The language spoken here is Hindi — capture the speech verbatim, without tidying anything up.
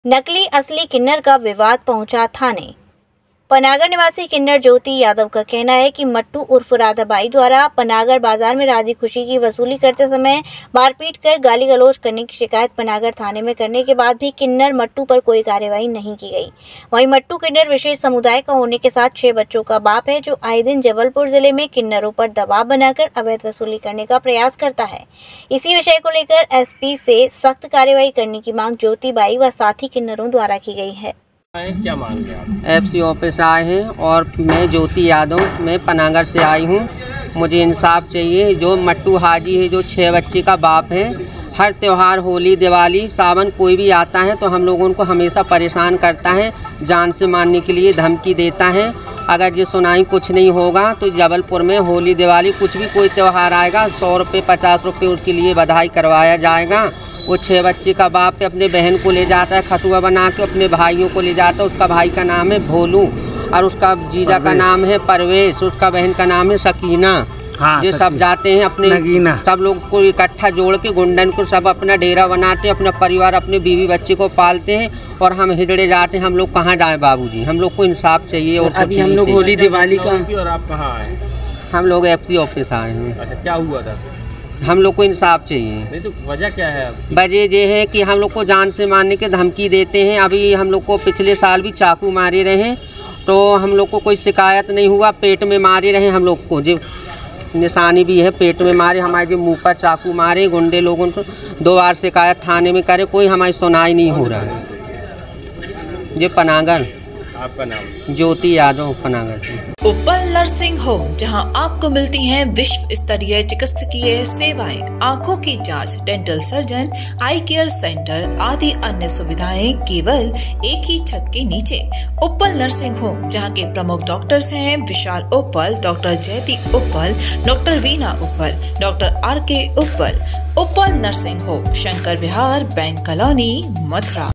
नकली असली किन्नर का विवाद पहुंचा थाने। पनागर निवासी किन्नर ज्योति यादव का कहना है कि मट्टू उर्फ राधाबाई द्वारा पनागर बाजार में राजी खुशी की वसूली करते समय मारपीट कर गाली गलौज करने की शिकायत पनागर थाने में करने के बाद भी किन्नर मट्टू पर कोई कार्रवाई नहीं की गई। वहीं मट्टू किन्नर विशेष समुदाय का होने के साथ छह बच्चों का बाप है, जो आए दिन जबलपुर जिले में किन्नरों पर दबाव बनाकर अवैध वसूली करने का प्रयास करता है। इसी विषय को लेकर एसपी से सख्त कार्रवाई करने की मांग ज्योति बाई व साथी किन्नरों द्वारा की गई है। क्या मांग है आप? एफसी ऑफिस आए हैं और मैं ज्योति यादव, मैं पनागर से आई हूँ। मुझे इंसाफ चाहिए। जो मट्टू हाजी है, जो छः बच्चे का बाप है, हर त्यौहार, होली, दिवाली, सावन कोई भी आता है तो हम लोगों को हमेशा परेशान करता है, जान से मारने के लिए धमकी देता है। अगर ये सुनाई कुछ नहीं होगा तो जबलपुर में होली, दिवाली, कुछ भी कोई त्यौहार आएगा, सौ रुपये पचास रुपये उसके लिए बधाई करवाया जाएगा। वो छः बच्चे का बाप पे अपने बहन को ले जाता है, खटुआ बना के अपने भाइयों को ले जाता है। उसका भाई का नाम है भोलू और उसका जीजा का नाम है परवेश, उसका बहन का नाम है सकीना। हाँ, ये सब जाते हैं अपने, सब लोग को इकट्ठा जोड़ के गुंडन को सब अपना डेरा बनाते हैं, अपना परिवार, अपने बीवी बच्चे को पालते हैं और हम हिजड़े जाते हैं। हम लोग कहाँ जाए बाबूजी? हम लोग को इंसाफ चाहिए। और अभी हम लोग होली दिवाली का, और आप कहाँ आए? हम लोग एफसी ऑफिस आए हैं। अच्छा, क्या हुआ था? हम लोग को इंसाफ चाहिए। नहीं तो वजह क्या है? वजह ये है कि हम लोग को जान से मारने के धमकी देते हैं। अभी हम लोग को पिछले साल भी चाकू मारे रहे तो हम लोग को कोई शिकायत नहीं हुआ। पेट में मारे रहे हम लोग को, जो निशानी भी है, पेट में मारे, हमारे जो मुंह पर चाकू मारे गुंडे लोगों को। दो बार शिकायत थाने में करे, कोई हमारी सुनाई नहीं हो रहा है। ये पनागर। आपका नाम? ज्योति यादव, पनागर। उपल नर्सिंग होम, जहां आपको मिलती हैं विश्व स्तरीय चिकित्सकीय सेवाएं, आंखों की जांच, dental surgeon, eye care centre आदि अन्य सुविधाएं केवल एक ही छत के नीचे। उपल नर्सिंग होम, जहां के प्रमुख डॉक्टर्स हैं विशाल उपल, डॉक्टर जयती उपल, डॉक्टर वीना उपल, doctor R K Uppal. Uppal nursing home, Shankar Vihar, bank colony, Mathura.